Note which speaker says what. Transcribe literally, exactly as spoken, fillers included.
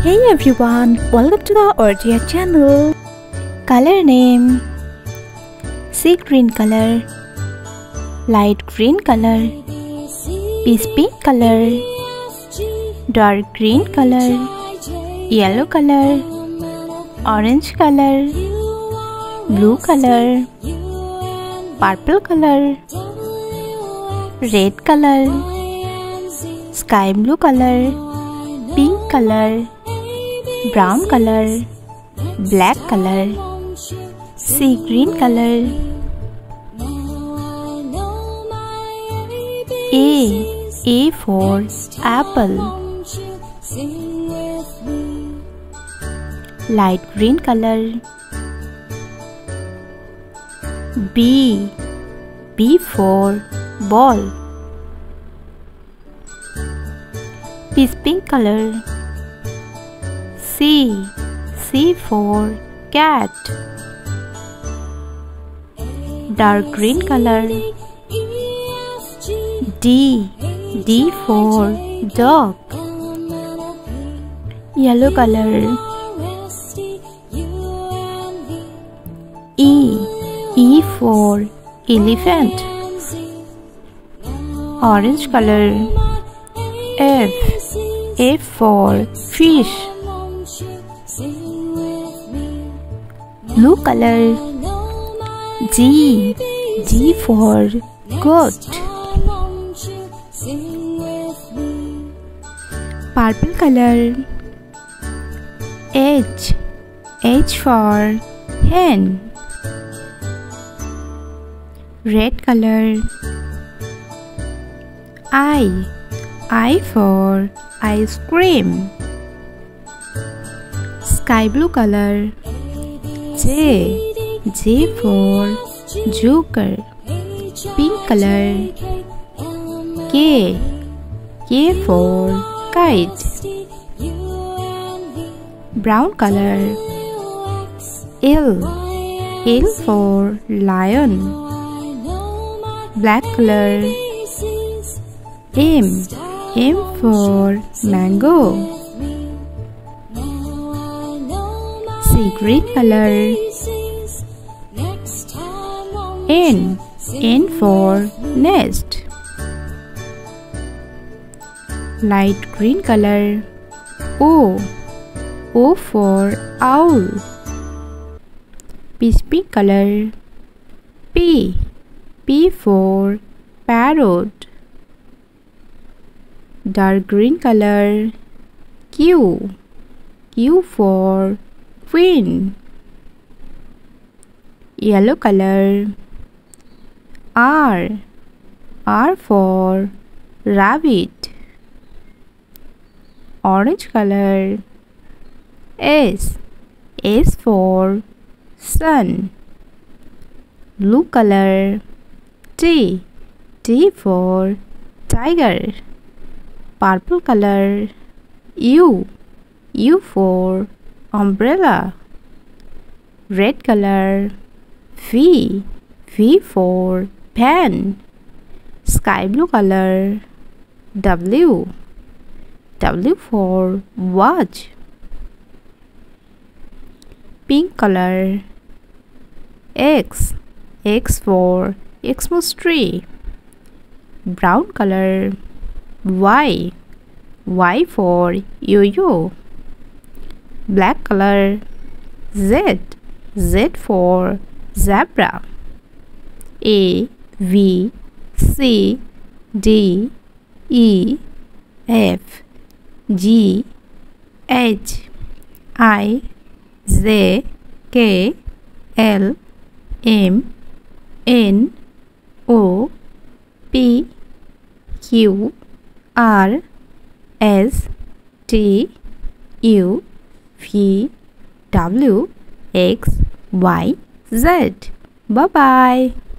Speaker 1: Hey everyone, welcome to the Orgia channel. Color name: sea green color, light green color, peace pink color, dark green color, yellow color, orange color, blue color, purple color, red color, sky blue color, pink color, brown color, black color, sea green color. A A for apple, light green color. B B for ball, peace pink color. C C for cat, dark green color. D D for dog, yellow color. E E for elephant, orange color. F F for fish, blue color. G G for goat, purple color. H H for hen, red color. I I for ice cream, sky blue color. J J for joker, pink color. K K for kite, brown color. L L for lion, black color. M M for mango, sea green color. N N for nest, light green color. O O for owl, peace pink color. P P for parrot, dark green color. Q Q for queen, yellow color. R R for rabbit, orange color. S S for sun, blue color. T T for tiger, purple color. U U for umbrella, red color. V V for pen, sky blue color. W W for watch, pink color. X X for Xmas tree, brown color. Y Y for yo-yo, black color. Z Z for zebra. A V C D E F G H I J K L M N O P Q R S T U V W X Y Z. Bye bye.